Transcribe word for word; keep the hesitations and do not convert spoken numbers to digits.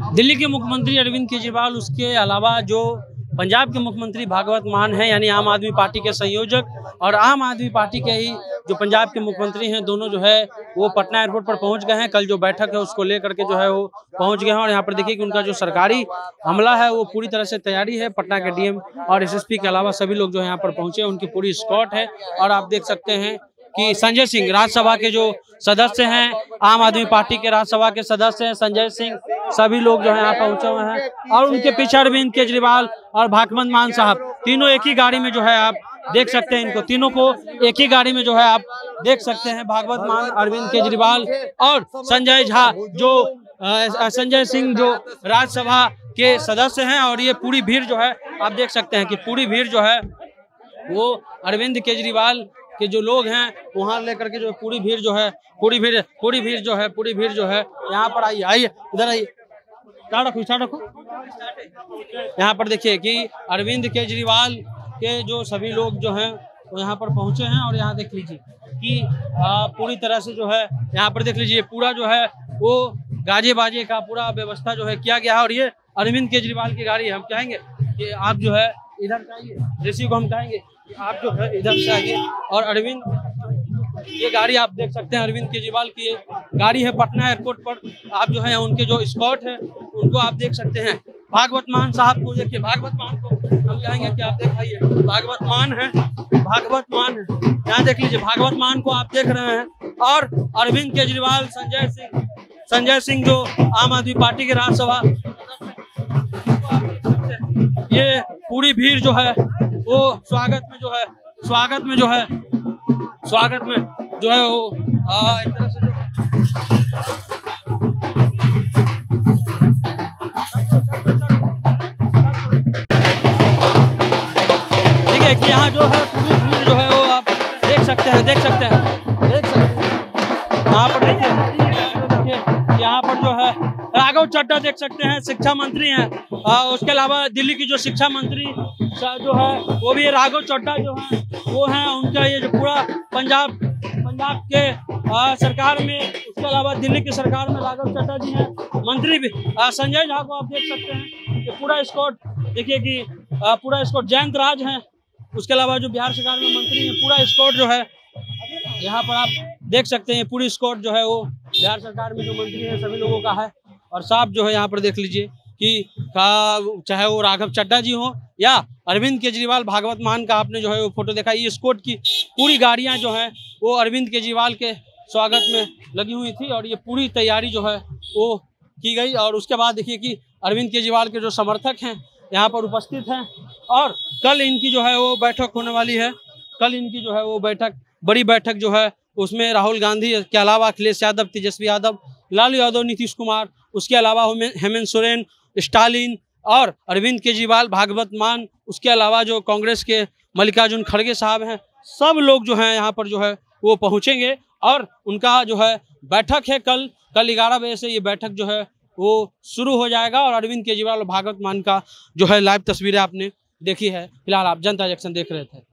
दिल्ली के मुख्यमंत्री अरविंद केजरीवाल, उसके अलावा जो पंजाब के मुख्यमंत्री भगवंत मान हैं, यानी आम आदमी पार्टी के संयोजक, और आम आदमी पार्टी के ही जो पंजाब के मुख्यमंत्री हैं, दोनों जो है वो पटना एयरपोर्ट पर पहुंच गए हैं। कल जो बैठक है उसको लेकर के जो है वो पहुंच गए हैं। और यहाँ पर देखिए कि उनका जो सरकारी हमला है वो पूरी तरह से तैयारी है। पटना के डीएम और एसएसपी के अलावा सभी लोग जो है यहाँ पर पहुंचे, उनकी पूरी स्क्वाड है। और आप देख सकते हैं कि संजय सिंह, राज्यसभा के जो सदस्य हैं, आम आदमी पार्टी के राज्यसभा के सदस्य हैं संजय सिंह, सभी लोग जो है यहाँ पहुंचे हुए हैं। और उनके पीछे अरविंद केजरीवाल और भगवंत मान साहब, तीनों एक ही गाड़ी में जो है आप देख सकते हैं। इनको तीनों को एक ही गाड़ी में जो है आप देख सकते हैं। भगवंत मान, अरविंद केजरीवाल और संजय झा, जो संजय सिंह जो राज्यसभा के सदस्य हैं। और ये पूरी भीड़ जो है आप देख सकते हैं कि पूरी भीड़ जो है वो अरविंद केजरीवाल के जो लोग हैं वहां लेकर के जो पूरी भीड़ जो है पूरी भीड़ पूरी भीड़ जो है पूरी भीड़ जो है यहाँ पर आइए आइए इधर आइए, स्टार्ट रखो स्टार्ट रखो। यहाँ पर देखिए कि अरविंद केजरीवाल के जो सभी लोग जो हैं वो यहाँ पर पहुंचे हैं। और यहाँ देख लीजिए कि आ, पूरी तरह से जो है यहाँ पर देख लीजिए पूरा जो है वो गाजे बाजे का पूरा व्यवस्था जो है किया गया है। और ये अरविंद केजरीवाल की गाड़ी है। हम कहेंगे कि आप जो है इधर से आइए, ऋषि को हम कहेंगे कि आप जो है इधर से आइए। और अरविंद, ये गाड़ी आप देख सकते हैं अरविंद केजरीवाल की ये गाड़ी है। पटना एयरपोर्ट पर आप जो है उनके जो स्कॉट है उनको आप देख सकते हैं। भगवंत मान साहब को देखिए, भगवंत मान को हम कहेंगे कि आप दिखाइए, भगवंत मान है, भगवंत मान है, यहाँ देख लीजिए भगवंत मान को आप देख रहे हैं। और अरविंद केजरीवाल, संजय सिंह संजय सिंह जो आम आदमी पार्टी के राज्यसभा, ये पूरी भीड़ जो है वो स्वागत में जो है स्वागत में जो है स्वागत में जो है वो आ, एक तरह से ठीक है कि यहाँ जो है पूरी भीड़ जो है वो आप देख सकते हैं देख सकते हैं देख सकते हैं यहाँ पर देखिए यहाँ पर जो है राघव चड्ढा देख सकते हैं, शिक्षा मंत्री हैं। आ, उसके अलावा दिल्ली की जो शिक्षा मंत्री जो है वो भी राघव चड्ढा जो है वो हैं। उनका ये जो पूरा पंजाब पंजाब के आ, सरकार में, उसके अलावा दिल्ली की सरकार में राघव चड्ढा जी हैं, मंत्री भी आ, संजय झा को आप देख सकते हैं। ये पूरा स्कॉट देखिए कि आ, पूरा स्कॉट जयंत राज हैं। उसके अलावा जो बिहार सरकार में मंत्री हैं, पूरा स्कॉट जो है यहाँ पर आप देख सकते हैं। पूरी स्कॉट जो है वो बिहार सरकार में जो मंत्री हैं सभी लोगों का है। और साहब जो है यहाँ पर देख लीजिए कि चाहे वो राघव चड्ढा जी हो या अरविंद केजरीवाल, भगवंत मान का आपने जो है वो फोटो देखा। ये स्कॉट की पूरी गाड़ियाँ जो हैं वो अरविंद केजरीवाल के स्वागत में लगी हुई थी। और ये पूरी तैयारी जो है वो की गई। और उसके बाद देखिए कि अरविंद केजरीवाल के जो समर्थक हैं यहाँ पर उपस्थित हैं। और कल इनकी जो है वो बैठक होने वाली है। कल इनकी जो है वो बैठक, बड़ी बैठक जो है उसमें राहुल गांधी के अलावा अखिलेश यादव, तेजस्वी यादव, लालू यादव, नीतीश कुमार, उसके अलावा हेमंत सोरेन, स्टालिन और अरविंद केजरीवाल, भगवंत मान, उसके अलावा जो कांग्रेस के मल्लिकार्जुन खड़गे साहब हैं, सब लोग जो हैं यहाँ पर जो है वो पहुँचेंगे। और उनका जो है बैठक है कल कल ग्यारह बजे से ये बैठक जो है वो शुरू हो जाएगा। और अरविंद केजरीवाल और भगवंत मान का जो है लाइव तस्वीरें आपने देखी है। फिलहाल आप जनता जंक्शन देख रहे थे।